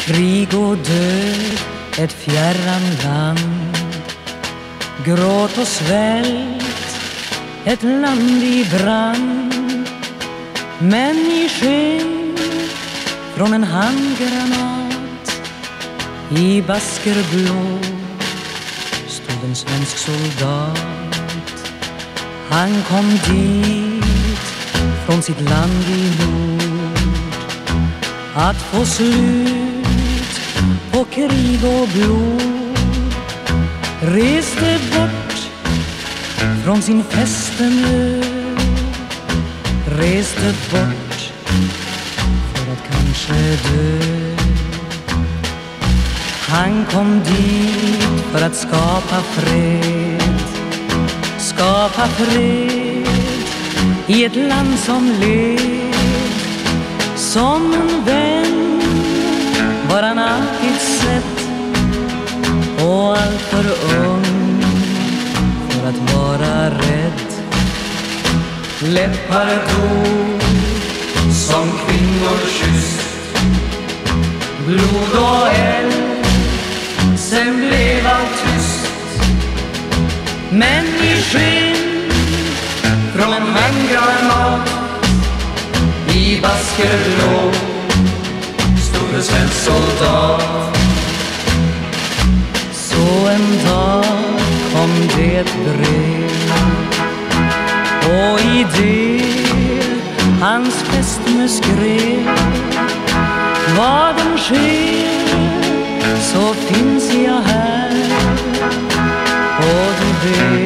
Krig och död, ett fjärran land. Gråt och svält, ett land i brand. Men i sken från en handgranat i baskerblå stod en svensk soldat. Han kom dit från sitt land i nord att få slut på krig och blod. Reste bort från sin fästenö, reste bort för att kanske dö. Han kom dit för att skapa fred, skapa fred i ett land som led. Som en vän var han alltid sett och allt för ung för att vara rädd. Läppar dog som kvinnor kysst, blod och eld, sen blev allt tyst. Men i sken från en handgranat i baskerblå stod en svensk soldat. Så en dag kom det ett brev, och i det hans fästmö skrev: vad den sker så finns jag här, och du vet